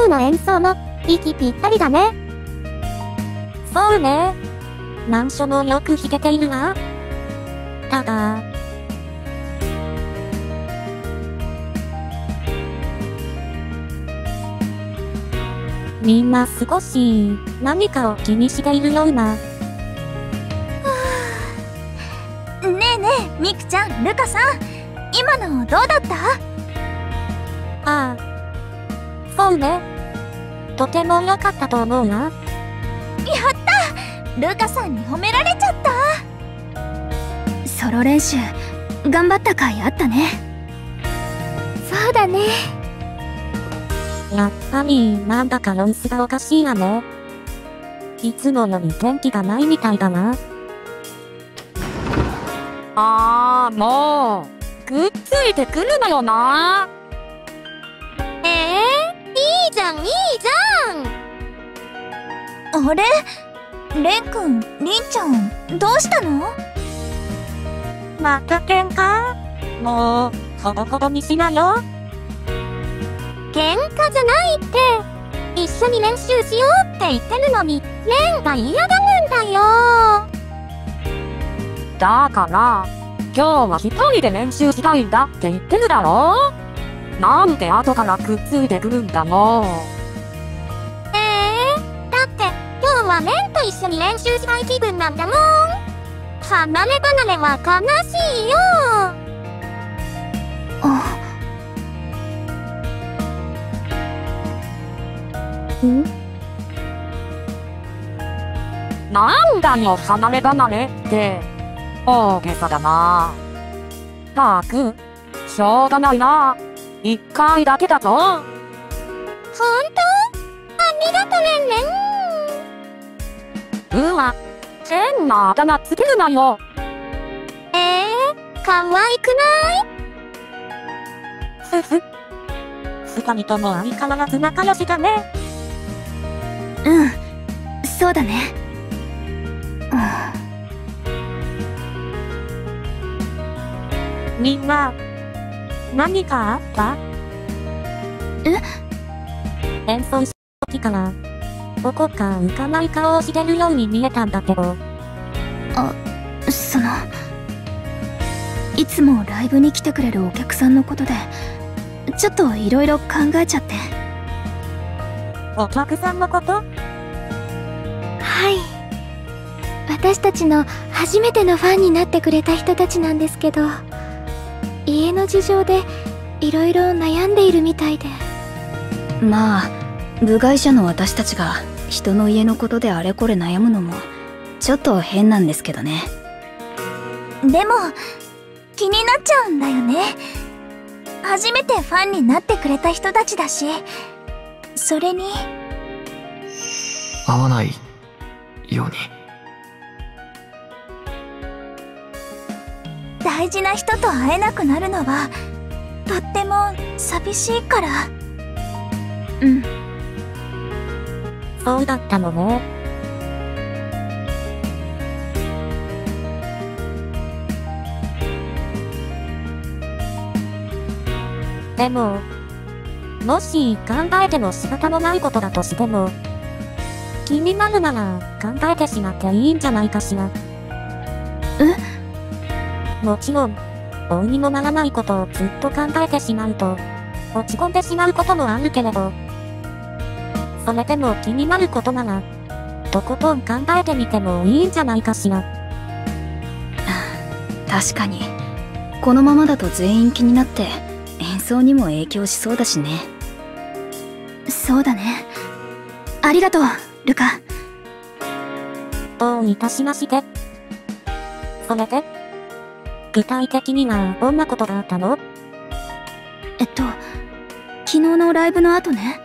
ーの演奏も息ぴったりだね。そうね。難所もよく弾けているわ。ただ、みんな少し何かを気にしているような。 ねえねえ、ミクちゃん、ルカさん、今のどうだった？ ああ、そうね。とても良かったと思うわ。 やった！ルカさんに褒められちゃった。ソロ練習、頑張った甲斐あったね。 そうだね。やっぱり、なんだか様子がおかしいわね。いつもより元気がないみたいだな。 もう、くっついてくるのよな。 いいじゃん、いいじゃん。 あれ？レン君、リンちゃん、どうしたの？ また喧嘩？もう、ほどほどにしなよ。喧嘩じゃないって。一緒に練習しようって言ってるのに、レンが嫌がるんだよ。 だから、今日は一人で練習したいんだって言ってるだろ。なんで後からくっついてくるんだもん。 だって、今日はレンと一緒に練習したい気分なんだもん。離れ離れは悲しいよ。 なんだよ、離れ離れって。大げさだな。たく、しょうがないな。一回だけだぞ。 ほんと？ありがとレンレン。 うわ、変なあだ名つけるなよ。 可愛くない？ふふ。二人とも相変わらず仲良しだね。 うん、そうだね。 みんな、何かあった？演奏した時から、どこか浮かない顔をしてるように見えたんだけど。 いつもライブに来てくれるお客さんのことで、ちょっといろいろ考えちゃって。 お客さんのこと？ はい。私たちの初めてのファンになってくれた人たちなんですけど、家の事情でいろいろ悩んでいるみたいで。 まあ、部外者の私たちが人の家のことであれこれ悩むのもちょっと変なんですけどね。でも気になっちゃうんだよね。初めてファンになってくれた人たちだし、それに会わないように。 大事な人と会えなくなるのはとっても寂しいから。 そうだったのね。でも、もし考えても仕方のないことだとしても、気になるなら考えてしまっていいんじゃないかしら。もちろん、どうにもならないことをずっと考えてしまうと、落ち込んでしまうこともあるけれど、それでも気になることなら、とことん考えてみてもいいんじゃないかしら。 確かに、このままだと全員気になって演奏にも影響しそうだしね。そうだね。ありがとう、ルカ。 どういたしまして。それで、具体的にはどんなことがあったの？ 昨日のライブの後ね。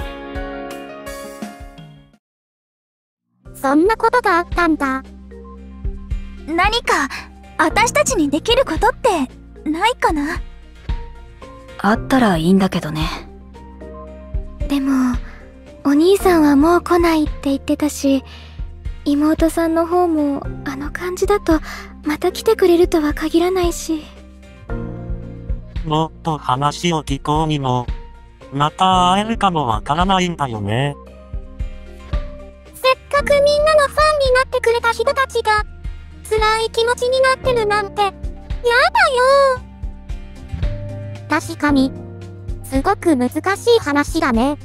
そんなことがあったんだ。 何か私たちにできることってないかな？あったらいいんだけどね。 でも、お兄さんはもう来ないって言ってたし、妹さんの方もあの感じだとまた来てくれるとは限らないし。 もっと話を聞こうにも、 また会えるかもわからないんだよね。 せっかくみんなのファンになってくれた人たちが、辛い気持ちになってるなんて、やだよ。確かに、すごく難しい話だね。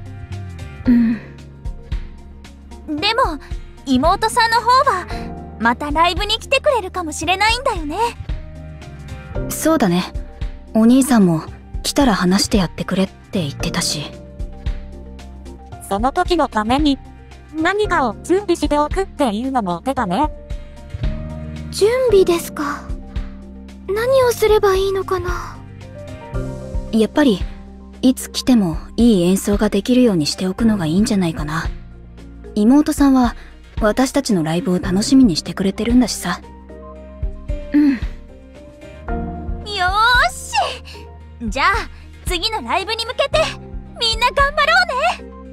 でも妹さんの方はまたライブに来てくれるかもしれないんだよね。そうだね。お兄さんも来たら話してやってくれって言ってたし。 その時のために、何かを準備しておくっていうのも手だね。 準備ですか。何をすればいいのかな。 やっぱりいつ来てもいい演奏ができるようにしておくのがいいんじゃないかな。妹さんは私たちのライブを楽しみにしてくれてるんだしさ。よーし、じゃあ次のライブに向けてみんな頑張ろうね。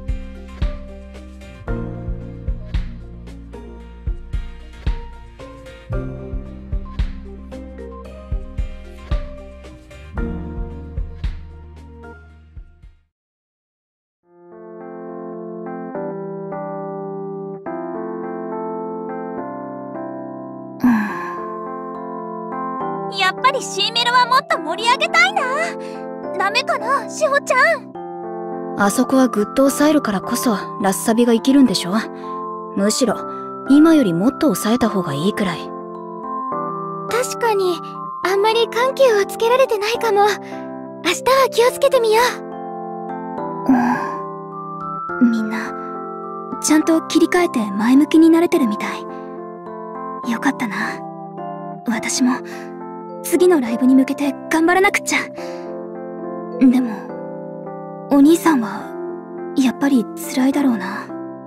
やっぱり C メロはもっと盛り上げたいな。ダメかな、しほちゃん。あそこはぐっと抑えるからこそラッサビが生きるんでしょ。むしろ今よりもっと抑えた方がいいくらい。 確かにあんまり緩急をつけられてないかも。明日は気をつけてみよう。みんなちゃんと切り替えて前向きになれてるみたい。よかったな。私も次のライブに向けて頑張らなくっちゃ。でもお兄さんはやっぱり辛いだろうな。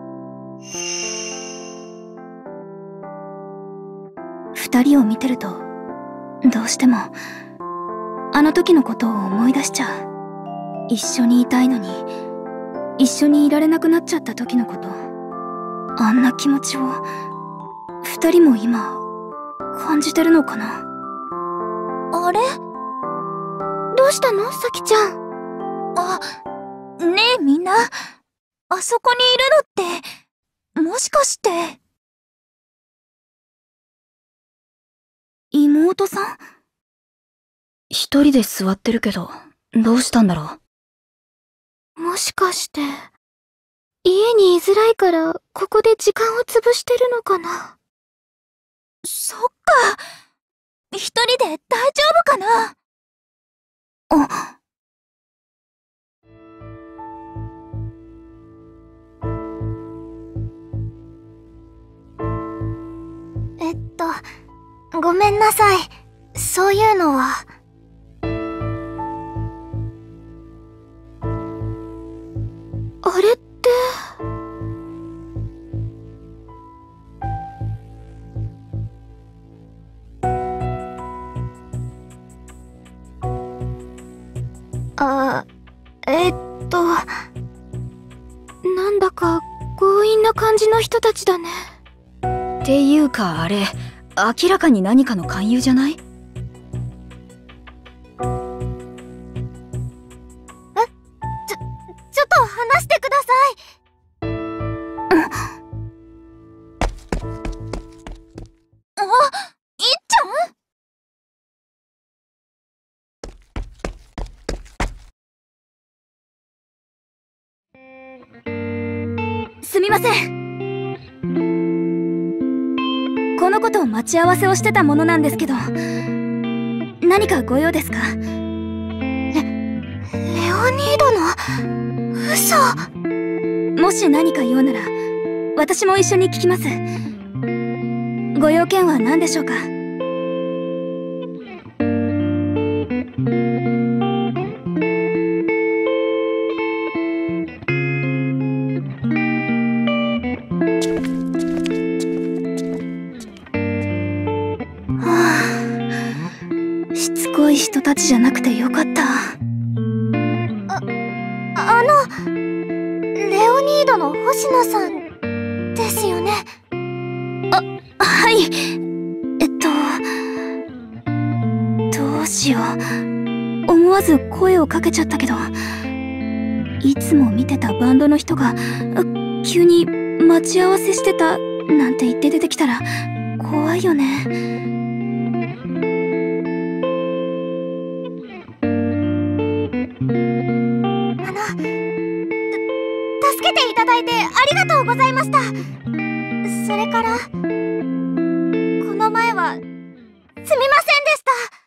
二人を見てるとどうしてもあの時のことを思い出しちゃう。一緒にいたいのに一緒にいられなくなっちゃった時のこと。あんな気持ちを二人も今感じてるのかな。あれ？どうしたの、さきちゃん。あ、ねえみんな、あそこにいるのってもしかして妹さん？一人で座ってるけどどうしたんだろう。もしかして家に居づらいからここで時間を潰してるのかな。そっか、一人で大丈夫かな。あ、ごめんなさい。そういうのは。あれって。なんだか強引な感じの人たちだね。っていうかあれ、明らかに何かの勧誘じゃない？ちょっと話してください。あ、いっちゃん？すみません。この子と待ち合わせをしてたものなんですけど、何かご用ですか？レオニードの嘘。もし何か用なら私も一緒に聞きます。ご用件は何でしょうか？しつこい人たちじゃなくてよかった。レオニードの星野さんですよね。はい。どうしよう。思わず声をかけちゃったけど、 いつも見てたバンドの人が急に待ち合わせしてたなんて言って出てきたら怖いよね。 助けていただいてありがとうございました。それからこの前はすみませんでした。